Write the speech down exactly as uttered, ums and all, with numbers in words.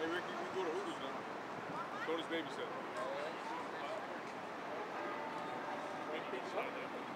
Hey Ricky, we can go to Hooters now. Shorty's babysitter. Oh, yeah?